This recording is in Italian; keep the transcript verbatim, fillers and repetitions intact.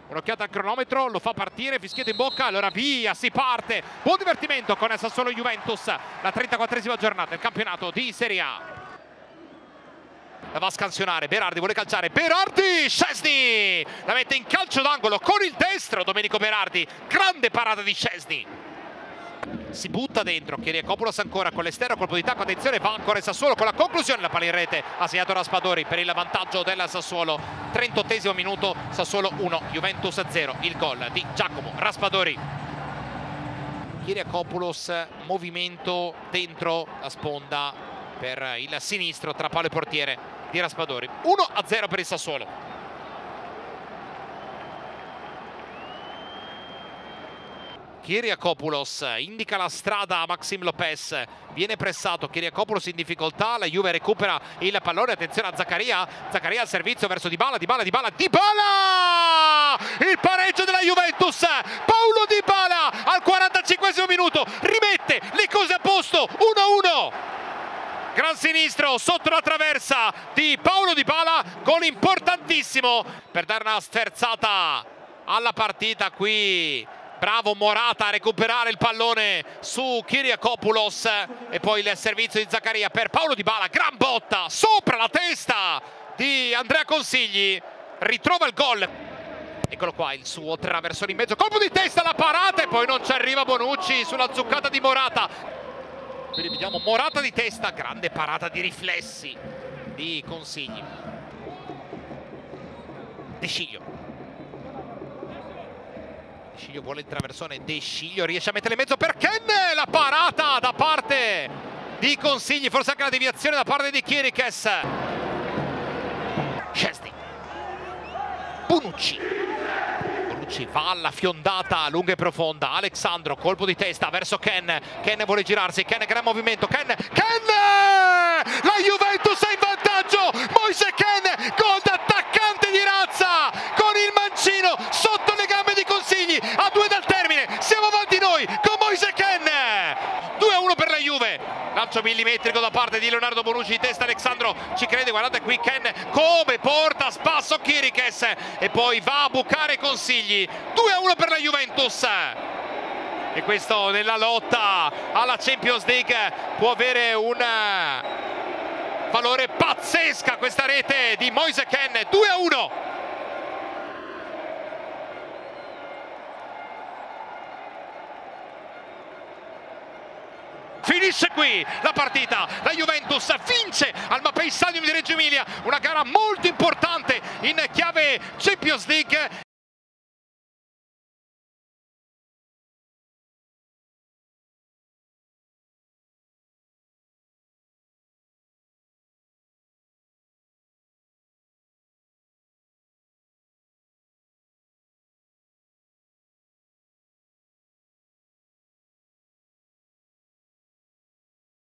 Un'occhiata al cronometro, lo fa partire, fischietto in bocca, allora via, si parte. Buon divertimento con Sassuolo Juventus, la trentaquattresima giornata del campionato di Serie A. La va a scansionare, Berardi vuole calciare, Berardi, Szczesny la mette in calcio d'angolo con il destro, Domenico Berardi, grande parata di Szczesny. Si butta dentro, Kyriakopoulos ancora con l'esterno, colpo di tacco, attenzione, va ancora il Sassuolo con la conclusione, la palla in rete, ha segnato Raspadori per il vantaggio del Sassuolo. trentottesimo minuto, Sassuolo uno, Juventus zero, il gol di Giacomo Raspadori. Kyriakopoulos, movimento dentro la sponda per il sinistro tra palo e portiere di Raspadori. uno a zero per il Sassuolo. Kyriakopoulos indica la strada a Maxime Lopez, viene pressato, Kyriakopoulos in difficoltà, la Juve recupera il pallone, attenzione a Zaccaria, Zaccaria al servizio verso Dybala, Dybala, Dybala, Dybala! Il pareggio della Juventus, Paulo Dybala al quarantacinquesimo minuto, rimette le cose a posto, uno a uno! Gran sinistro sotto la traversa di Paulo Dybala, gol importantissimo per dare una sterzata alla partita qui. Bravo Morata a recuperare il pallone su Kyriakopoulos e poi il servizio di Zaccaria per Paulo Dybala, gran botta sopra la testa di Andrea Consigli, ritrova il gol. Eccolo qua il suo traversone in mezzo, colpo di testa, la parata e poi non ci arriva Bonucci sulla zuccata di Morata. Quindi vediamo Morata di testa, grande parata di riflessi di Consigli. De Sciglio. De Sciglio vuole il traversone, De Sciglio riesce a mettere in mezzo per Ken, la parata da parte di Consigli, forse anche la deviazione da parte di Chiriches. Szczesny, Bonucci, Bonucci va alla fiondata lunga e profonda, Alexandro, colpo di testa verso Ken, Ken vuole girarsi, Ken gran movimento, Ken, Ken, la Juventus è in vantaggio, Moise Ken, gol d'attaccante di razza, con il mancino sotto le gambe di Consigli, a due dal termine, siamo avanti noi con Moise Ken, due a uno per la Juve, lancio millimetrico da parte di Leonardo Bonucci di testa, Alexandro ci crede, guardate qui Ken come porta a spasso Chiriches e poi va a bucare Consigli, due a uno per la Juventus. E questo nella lotta alla Champions League può avere un valore pazzesca questa rete di Moise Ken, due a uno. Finisce qui la partita, la Juventus vince al Mapei Stadium di Reggio Emilia, una gara molto importante in chiave Champions League